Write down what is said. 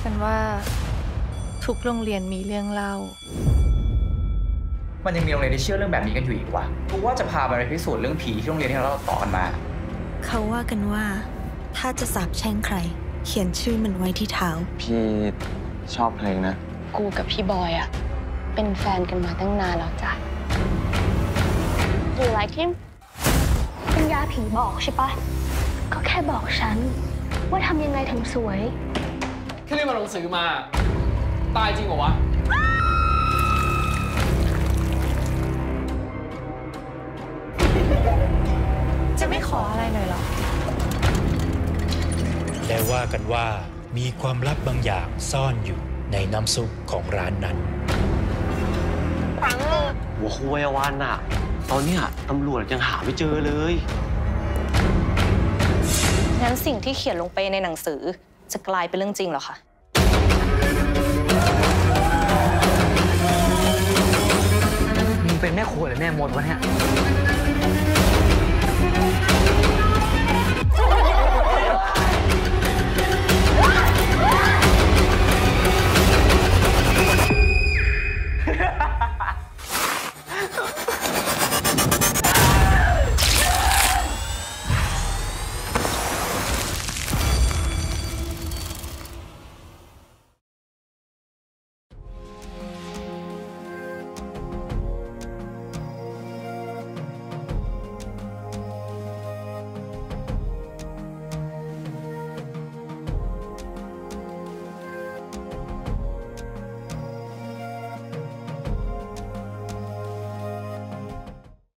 กันว่าทุกโรงเรียนมีเรื่องเล่ามันยังมีโรงเรียนที่เชื่อเรื่องแบบนี้กันอยู่อีกวะกูว่าจะพาไปพิสูจน์เรื่องผีที่โรงเรียนที่เราต่อกันมาเขาว่ากันว่าถ้าจะสาปแช่งใครเขียนชื่อมันไว้ที่เท้าพี่ชอบเพลงนะกูกับพี่บอยอะเป็นแฟนกันมาตั้งนานแล้วจ้ะ You like him เป็นยาผีบอกใช่ปะก็แค่บอกฉันว่าทำยังไงถึงสวยแค่เรียนมาหนังสือมาตายจริงเหรอวะจะไม่ขออะไรเลยเหรอและว่ากันว่ามีความลับบางอย่างซ่อนอยู่ในน้ำซุปของร้านนั้นหัวคุยวันอะตอนเนี้ยตำรวจยังหาไม่เจอเลยงั้นสิ่งที่เขียนลงไปในหนังสือจะกลายเป็นเรื่องจริงเหรอคะมึงเป็นแม่ครัวหรือแม่มดวะเนี่ย